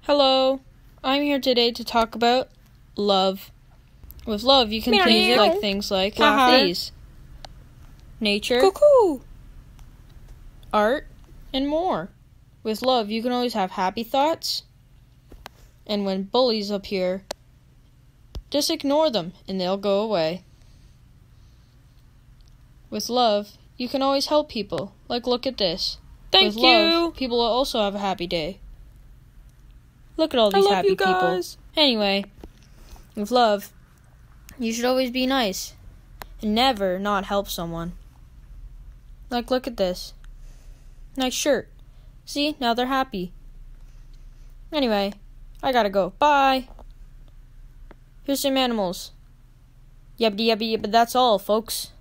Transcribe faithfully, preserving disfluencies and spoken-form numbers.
Hello, I'm here today to talk about love. With love, you can Meow, think meow. like things like Uh-huh. these: nature, Cuckoo. art, and more. With love, you can always have happy thoughts. And when bullies appear, just ignore them and they'll go away. With love, you can always help people. Like, look at this. Thank With you. love, people will also have a happy day. Look at all I these love happy you guys. people. Anyway, with love, you should always be nice and never not help someone. Like, look at this. Nice shirt. See, now they're happy. Anyway, I gotta go. Bye. Here's some animals. Yep, yep, yep, but that's all, folks.